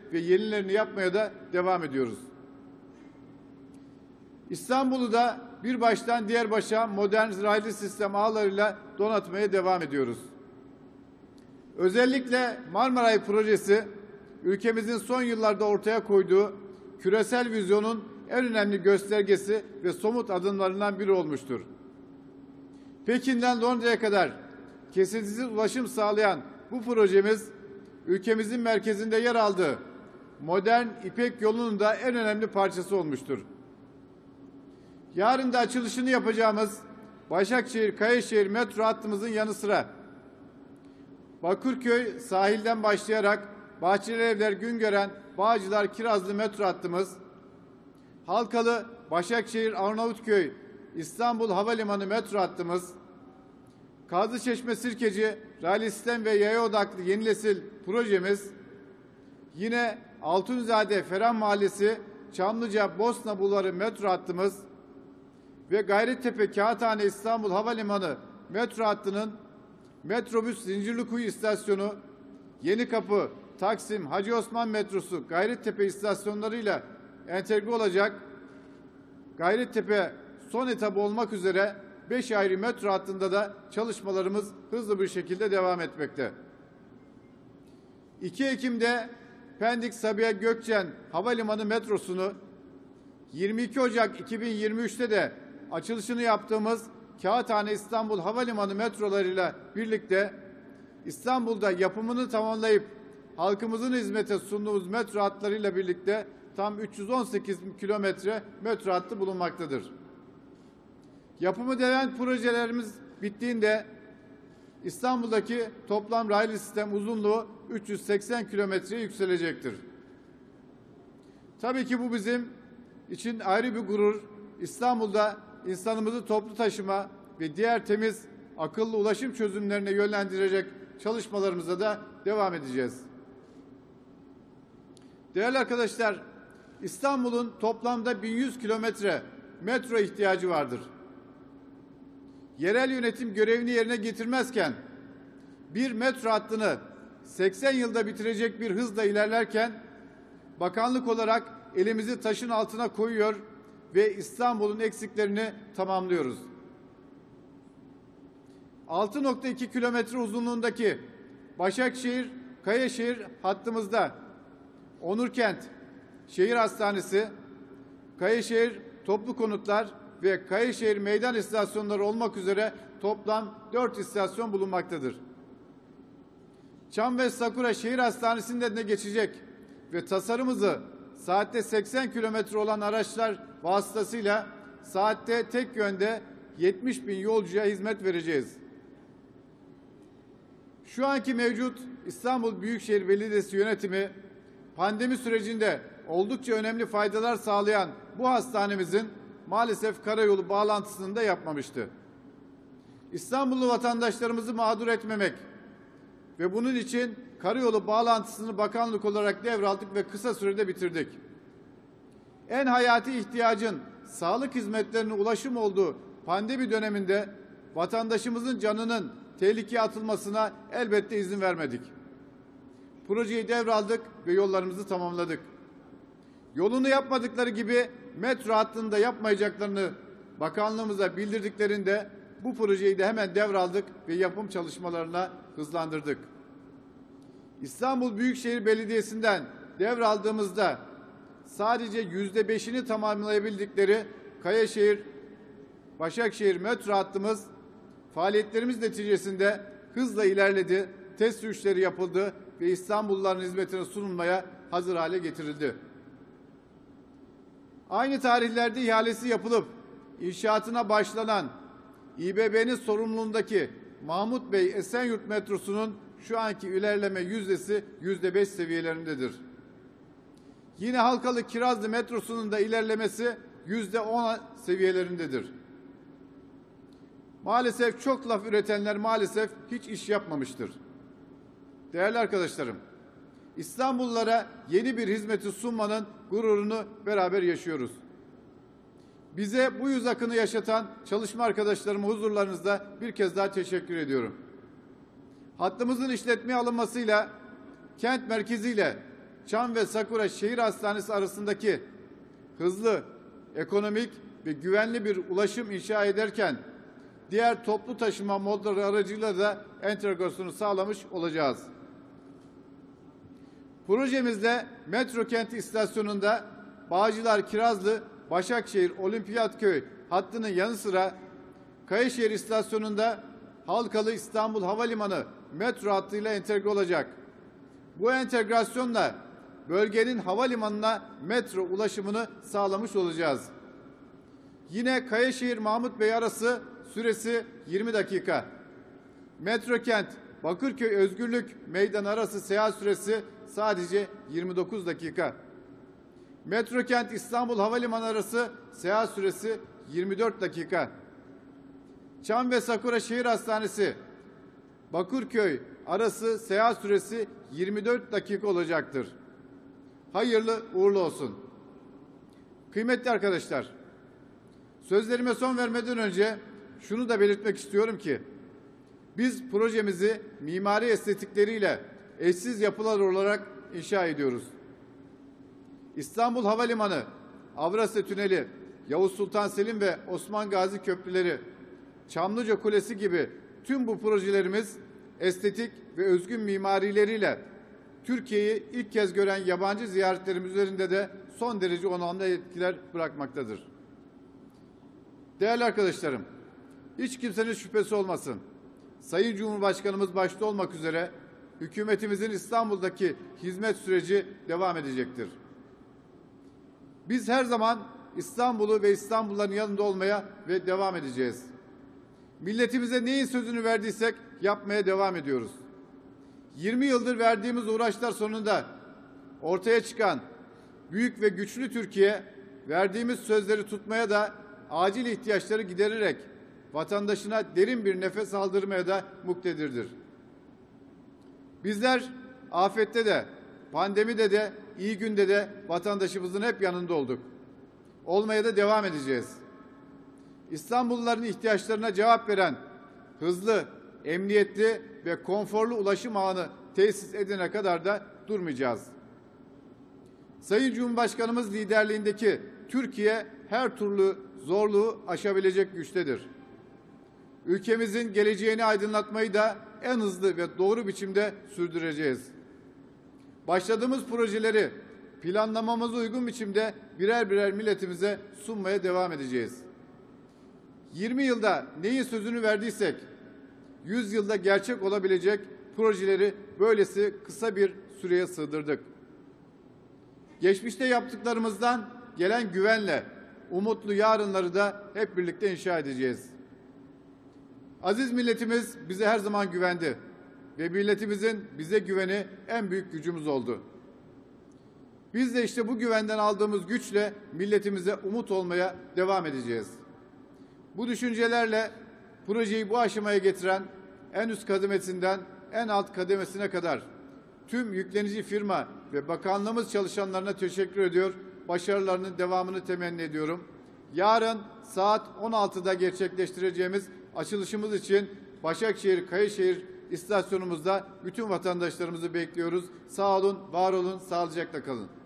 ve yenilerini yapmaya da devam ediyoruz. İstanbul'u da bir baştan diğer başa modern raylı sistem ağlarıyla donatmaya devam ediyoruz. Özellikle Marmaray projesi, ülkemizin son yıllarda ortaya koyduğu küresel vizyonun en önemli göstergesi ve somut adımlarından biri olmuştur. Pekin'den Londra'ya kadar kesintisiz ulaşım sağlayan bu projemiz, ülkemizin merkezinde yer aldığı modern İpek yolunun da en önemli parçası olmuştur. Yarın da açılışını yapacağımız Başakşehir-Kayaşehir metro hattımızın yanı sıra Bakırköy sahilden başlayarak Bahçelievler, Güngören, Bağcılar, Kirazlı metro hattımız, Halkalı, Başakşehir, Arnavutköy, İstanbul Havalimanı metro hattımız, Kazlıçeşme, Sirkeci, raylı sistem ve yaya odaklı yeni nesil projemiz, yine Altunizade, Ferhan Mahallesi, Çamlıca, Bosna Bulvarı metro hattımız ve Gayrettepe, Kağıthane, İstanbul Havalimanı metro hattının metrobüs Zincirlikuyu istasyonu, Yenikapı, Taksim, Hacı Osman metrosu, Gayrettepe istasyonlarıyla entegre olacak. Gayrettepe son etabı olmak üzere 5 ayrı metro hattında da çalışmalarımız hızlı bir şekilde devam etmekte. 2 Ekim'de Pendik Sabiha Gökçen Havalimanı metrosunu, 22 Ocak 2023'te de açılışını yaptığımız Kağıthane İstanbul Havalimanı metrolarıyla birlikte İstanbul'da yapımını tamamlayıp halkımızın hizmete sunduğumuz metro hatlarıyla birlikte tam 318 kilometre metro hattı bulunmaktadır. Yapımı devam projelerimiz bittiğinde İstanbul'daki toplam raylı sistem uzunluğu 380 kilometreye yükselecektir. Tabii ki bu bizim için ayrı bir gurur. İstanbul'da insanımızı toplu taşıma ve diğer temiz, akıllı ulaşım çözümlerine yönlendirecek çalışmalarımıza da devam edeceğiz. Değerli arkadaşlar, İstanbul'un toplamda 1100 kilometre metro ihtiyacı vardır. Yerel yönetim görevini yerine getirmezken bir metro hattını 80 yılda bitirecek bir hızla ilerlerken bakanlık olarak elimizi taşın altına koyuyor ve İstanbul'un eksiklerini tamamlıyoruz. 6,2 kilometre uzunluğundaki Başakşehir-Kayaşehir hattımızda Onurkent Şehir Hastanesi, Kayaşehir Toplu Konutlar ve Kayaşehir Meydan istasyonları olmak üzere toplam 4 istasyon bulunmaktadır. Çam ve Sakura Şehir Hastanesi'nden de geçecek ve tasarımımızı saatte 80 kilometre olan araçlar vasıtasıyla saatte tek yönde 70 bin yolcuya hizmet vereceğiz. Şu anki mevcut İstanbul Büyükşehir Belediyesi yönetimi pandemi sürecinde oldukça önemli faydalar sağlayan bu hastanemizin maalesef karayolu bağlantısını da yapmamıştı. İstanbullu vatandaşlarımızı mağdur etmemek ve bunun için karayolu bağlantısını bakanlık olarak devraldık ve kısa sürede bitirdik. En hayati ihtiyacın sağlık hizmetlerine ulaşım olduğu pandemi döneminde vatandaşımızın canının tehlikeye atılmasına elbette izin vermedik. Projeyi devraldık ve yollarımızı tamamladık. Yolunu yapmadıkları gibi metro hattını da yapmayacaklarını bakanlığımıza bildirdiklerinde bu projeyi de hemen devraldık ve yapım çalışmalarına hızlandırdık. İstanbul Büyükşehir Belediyesi'nden devraldığımızda sadece %5'ini tamamlayabildikleri Kayaşehir, Başakşehir metro hattımız faaliyetlerimiz neticesinde hızla ilerledi, test sürüşleri yapıldı ve İstanbulluların hizmetine sunulmaya hazır hale getirildi. Aynı tarihlerde ihalesi yapılıp inşaatına başlanan İBB'nin sorumluluğundaki Mahmut Bey Esenyurt metrosunun şu anki ilerleme yüzdesi %5 seviyelerindedir. Yine Halkalı Kirazlı metrosunun da ilerlemesi %10 seviyelerindedir. Maalesef çok laf üretenler maalesef hiç iş yapmamıştır. Değerli arkadaşlarım, İstanbullulara yeni bir hizmeti sunmanın gururunu beraber yaşıyoruz. Bize bu yüz akını yaşatan çalışma arkadaşlarıma huzurlarınızda bir kez daha teşekkür ediyorum. Hattımızın işletmeye alınmasıyla kent merkeziyle Çam ve Sakura Şehir Hastanesi arasındaki hızlı, ekonomik ve güvenli bir ulaşım inşa ederken diğer toplu taşıma modları aracıyla da entegrasyonu sağlamış olacağız. Projemizde metro kenti istasyonunda Bağcılar, Kirazlı, Başakşehir, Olimpiyatköy hattının yanı sıra Kayaşehir istasyonunda Halkalı İstanbul Havalimanı metro hattıyla entegre olacak. Bu entegrasyonla bölgenin havalimanına metro ulaşımını sağlamış olacağız. Yine Kayaşehir Mahmut Bey arası süresi 20 dakika. Metro kent Bakırköy Özgürlük Meydanı arası seyahat süresi sadece 29 dakika. Metro kent İstanbul Havalimanı arası seyahat süresi 24 dakika. Çam ve Sakura Şehir Hastanesi Bakırköy arası seyahat süresi 24 dakika olacaktır. Hayırlı uğurlu olsun. Kıymetli arkadaşlar, sözlerime son vermeden önce şunu da belirtmek istiyorum ki biz projemizi mimari estetikleriyle eşsiz yapılar olarak inşa ediyoruz. İstanbul Havalimanı, Avrasya Tüneli, Yavuz Sultan Selim ve Osman Gazi Köprüleri, Çamlıca Kulesi gibi tüm bu projelerimiz estetik ve özgün mimarileriyle Türkiye'yi ilk kez gören yabancı ziyaretlerimiz üzerinde de son derece önemli etkiler bırakmaktadır. Değerli arkadaşlarım, hiç kimsenin şüphesi olmasın. Sayın Cumhurbaşkanımız başta olmak üzere hükümetimizin İstanbul'daki hizmet süreci devam edecektir. Biz her zaman İstanbul'u ve İstanbulluların yanında olmaya ve devam edeceğiz. Milletimize neyin sözünü verdiysek yapmaya devam ediyoruz. 20 yıldır verdiğimiz uğraşlar sonunda ortaya çıkan büyük ve güçlü Türkiye, verdiğimiz sözleri tutmaya da acil ihtiyaçları gidererek vatandaşına derin bir nefes aldırmaya da muktedirdir. Bizler afette de, pandemide de, iyi günde de vatandaşımızın hep yanında olduk. Olmaya da devam edeceğiz. İstanbulluların ihtiyaçlarına cevap veren hızlı, emniyetli ve konforlu ulaşım ağını tesis edene kadar da durmayacağız. Sayın Cumhurbaşkanımız liderliğindeki Türkiye her türlü zorluğu aşabilecek güçtedir. Ülkemizin geleceğini aydınlatmayı da en hızlı ve doğru biçimde sürdüreceğiz. Başladığımız projeleri planlamamıza uygun biçimde birer birer milletimize sunmaya devam edeceğiz. 20 yılda neyin sözünü verdiysek 100 yılda gerçek olabilecek projeleri böylesi kısa bir süreye sığdırdık. Geçmişte yaptıklarımızdan gelen güvenle umutlu yarınları da hep birlikte inşa edeceğiz. Aziz milletimiz bize her zaman güvendi ve milletimizin bize güveni en büyük gücümüz oldu. Biz de işte bu güvenden aldığımız güçle milletimize umut olmaya devam edeceğiz. Bu düşüncelerle projeyi bu aşamaya getiren en üst kademesinden en alt kademesine kadar tüm yüklenici firma ve bakanlığımız çalışanlarına teşekkür ediyor. Başarılarının devamını temenni ediyorum. Yarın saat 16'da gerçekleştireceğimiz açılışımız için Başakşehir Kayaşehir istasyonumuzda bütün vatandaşlarımızı bekliyoruz. Sağ olun, var olun, sağlıcakla kalın.